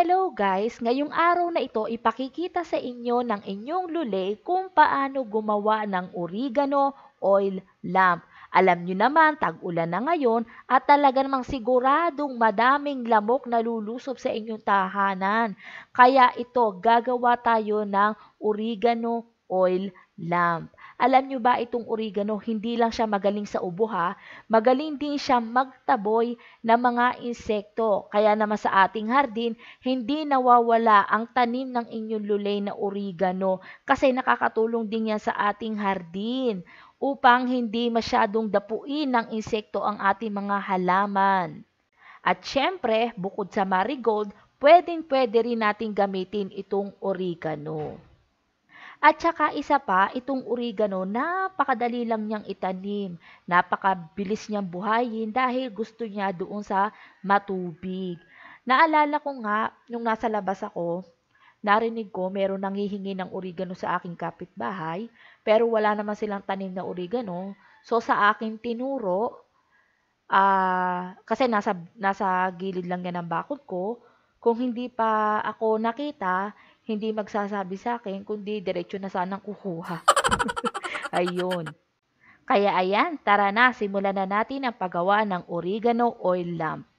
Hello guys! Ngayong araw na ito ipakikita sa inyo ng inyong lulay kung paano gumawa ng oregano oil lamp. Alam nyo naman, tag-ulan na ngayon at talaga namang siguradong madaming lamok na lulusob sa inyong tahanan. Kaya ito, gagawa tayo ng oregano oil lamp. Alam nyo ba itong oregano, hindi lang siya magaling sa ubo ha, magaling din siya magtaboy ng mga insekto. Kaya naman sa ating hardin, hindi nawawala ang tanim ng inyong lulay na oregano kasi nakakatulong din yan sa ating hardin upang hindi masyadong dapuin ng insekto ang ating mga halaman. At syempre, bukod sa marigold, pwedeng-pwede rin natin gamitin itong oregano. At saka isa pa, itong oregano, napakadali lang niyang itanim. Napakabilis niyang buhayin dahil gusto niya doon sa matubig. Naalala ko nga, nung nasa labas ako, narinig ko meron nanghihingi ng oregano sa aking kapitbahay, pero wala naman silang tanim na oregano. So sa akin tinuro, kasi nasa gilid lang yan ng bakod ko, kung hindi pa ako nakita, hindi magsasabi sa akin, kundi diretso na sanang kukuha. Ayun. Kaya ayan, tara na, simulan na natin ang paggawa ng oregano oil lamp.